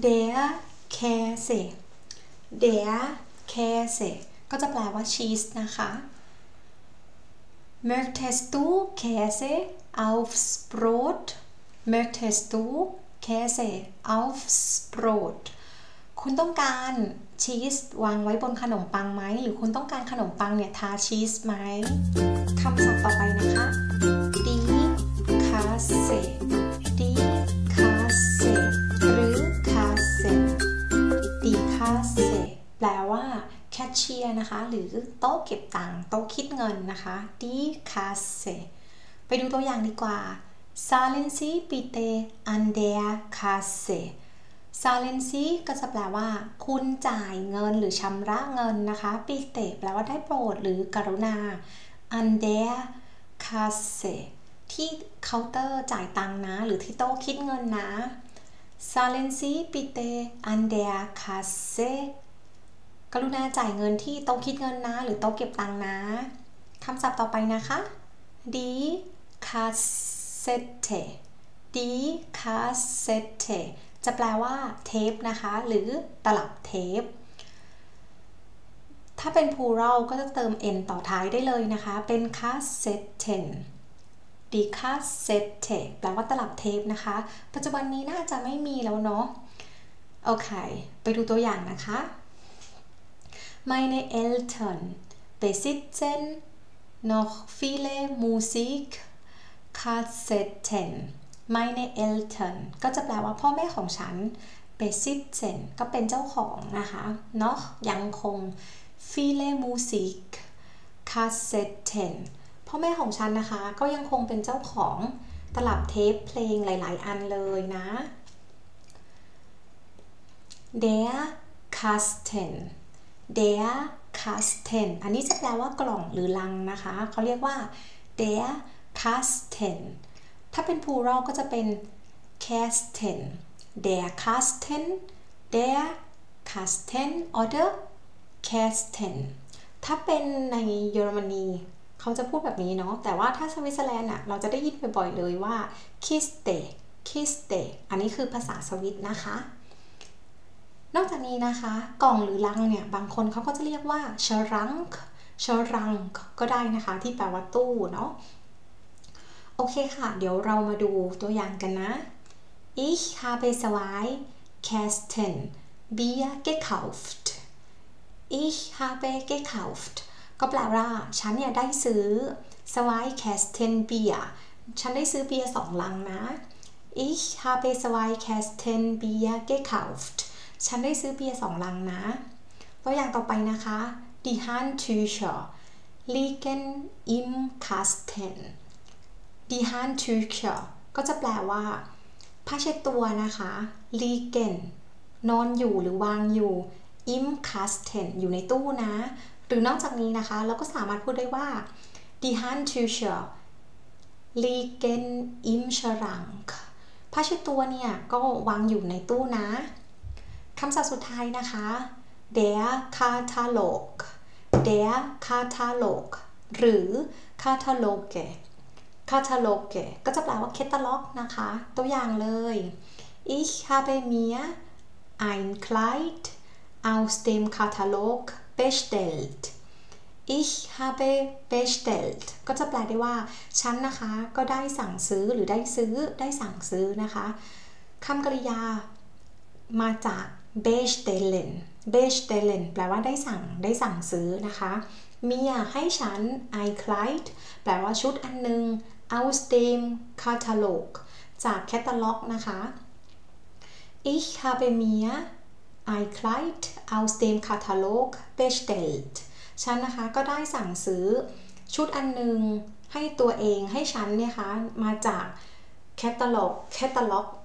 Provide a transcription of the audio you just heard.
der Käse der Käse ก็จะแปลว่าชีสนะคะ Möchtest du Käse aufs Brot Möchtest du Käse aufs Brot คุณต้องการชีสวางไว้บนขนมปังไหมหรือคุณต้องการขนมปังเนี่ยทาชีสไหมคำศัพท์ต่อไปนะคะ die Kasse die Kasse หรือ Kasse die Kasse แปลว่าแคชเชียร์นะคะหรือโต๊ะเก็บตังค์โต๊ะคิดเงินนะคะ die Kasse ไปดูตัวอย่างดีกว่า Zahlen Sie bitte an der Kasse Zahlen Sie ก็จะแปลว่าคุณจ่ายเงินหรือชำระเงินนะคะ bitte แปลว่าได้โปรดหรือกรุณา an der Kasse ที่เคาน์เตอร์จ่ายตังค์นะหรือที่โต๊ะคิดเงินนะ Zahlen Sie bitte an der Kasse กรุณาจ่ายเงินที่โต๊ะคิดเงินนะหรือโต๊ะเก็บตังค์นะคำศัพท์ต่อไปนะคะ die Kassette die Kassette จะแปลว่าเทปนะคะหรือตลับเทปถ้าเป็น plural ก็จะเติม n ต่อท้ายได้เลยนะคะเป็น Kassetten die Kassette แปลว่าตลับเทปนะคะปัจจุบันนี้น่าจะไม่มีแล้วเนาะโอเคไปดูตัวอย่างนะคะ Meine Eltern besitzen noch viele Musikkassetten Meine Eltern ก็จะแปลว่าพ่อแม่ของฉัน besitzen ก็เป็นเจ้าของนะคะ noch ยังคง viele Musikkassetten พ่อแม่ของฉันนะคะก็ยังคงเป็นเจ้าของตลับเทปเพลงหลายๆอันเลยนะ der Kasten der Kasten อันนี้จะแปลว่ากล่องหรือลังนะคะเขาเรียกว่า der Kasten ถ้าเป็น plural ก็จะเป็น Kasten der Kasten der Kasten oder Kasten ถ้าเป็นในเยอรมนีเขาจะพูดแบบนี้เนาะแต่ว่าถ้าสวิตเซอร์แลนด์อ่ะเราจะได้ยินบ่อยๆเลยว่า Kiste Kiste อันนี้คือภาษาสวิตนะคะนอกจากนี้นะคะกล่องหรือลังเนี่ยบางคนเขาก็จะเรียกว่า Schrank ก็ได้นะคะที่แปลว่าตู้เนาะโอเคค่ะเดี๋ยวเรามาดูตัวอย่างกันนะ Ich habe zwei Kästen Bier gekauft Ich habe gekauft ก็แปลว่าฉันเนี่ยได้ซื้อ zwei Kästen Bier ฉันได้ซื้อเบียร์2 ลังนะ Ich habe zwei Kästen Bier gekauft ฉันได้ซื้อเบียร์2 ลังนะตัวอย่างต่อไปนะคะ Die Handtücher liegen im Kasten Die Handtücher ก็จะแปลว่าผ้าเช็ดตัวนะคะ liegen นอนอยู่หรือวางอยู่ im Kasten อยู่ในตู้นะหรือนอกจากนี้นะคะเราก็สามารถพูดได้ว่า Die Handtücher liegen im Schrank ผ้าเช็ดตัวเนี่ยก็วางอยู่ในตู้นะคำศัพท์สุดท้ายนะคะ der Katalog der Katalog หรือ Kataloge Kataloge ก็จะแปลว่า Catalog นะคะตัวอย่างเลย Ich habe mir ein Kleid aus dem Katalog bestellt Ich habe bestellt ก็จะแปลได้ว่าฉันนะคะก็ได้สั่งซื้อหรือได้สั่งซื้อนะคะคำกริยามาจาก bestellen bestellen แปลว่าได้สั่งซื้อนะคะmir ให้ฉัน ein Kleid แปลว่าชุดอันนึง aus dem Katalog จากแคตตาล็อกนะคะ Ich habe mir ein Kleid aus dem Katalog bestellt ฉันนะคะก็ได้สั่งซื้อชุดอันนึงให้ตัวเองให้ฉันเนี่ยค่ะมาจากแคตตาล็อก